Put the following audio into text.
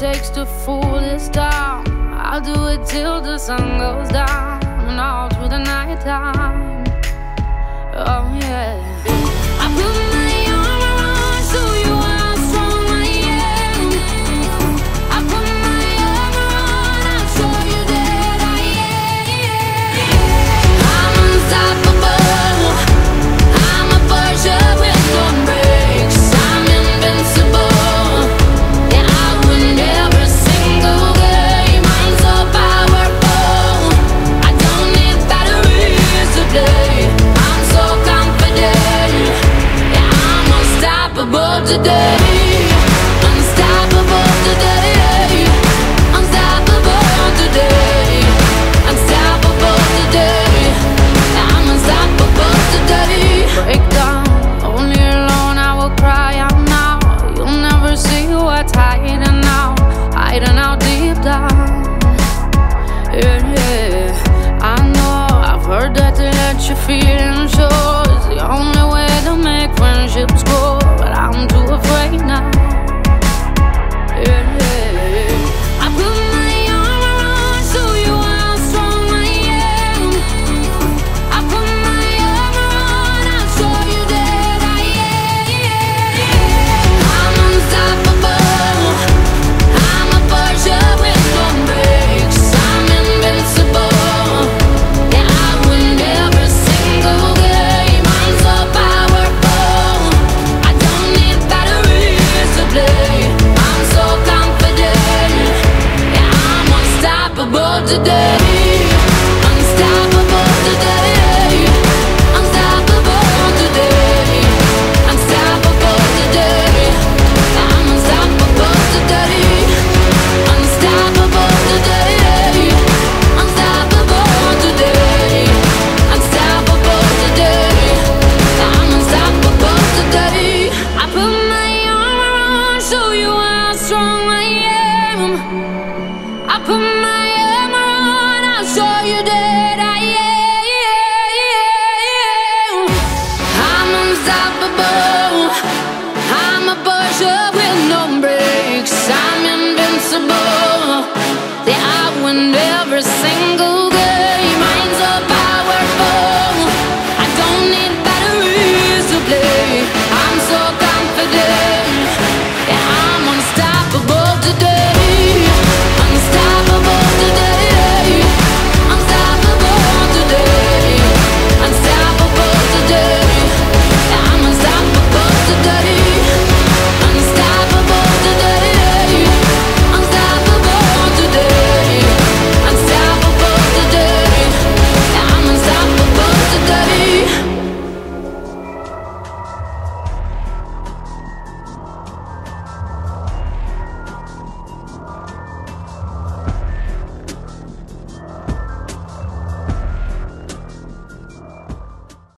takes to fool this town. I'll do it till the sun goes down and all through the night time. Oh yeah. I put my armor on, show you how strong I am. I put my armor on, I'll show you that I am. I'm unstoppable. I'm a Porsche with no brakes. I'm invincible. Yeah, I win every single game. I'm so powerful. I don't need batteries to play. I'm so confident. Yeah, I'm unstoppable today. Unstoppable today. Unstoppable today. Unstoppable today. Yeah, I'm unstoppable today. Break down, only alone I will cry out now. You'll never see what's hiding out, hiding out deep down. Yeah, yeah. I know, I've heard that to let you feel and show is the only way to make friendships grow, but I'm too afraid now. Yeah, yeah. I put my armor on, show you how strong I am. I put my armor on, I'll show you that I am. I'm unstoppable. I'm a Porsche with no brakes. I'm invincible. Yeah, I win every single game. I'm so powerful. I don't need batteries to play. I'm so confident. Yeah, I'm unstoppable today. Unstoppable today. Unstoppable today. Unstoppable today. I'm unstoppable today. Unstoppable today. Unstoppable today. Unstoppable today. I'm unstoppable today. I put my armor on, show you how strong I am. I put my armor on, I'll show you that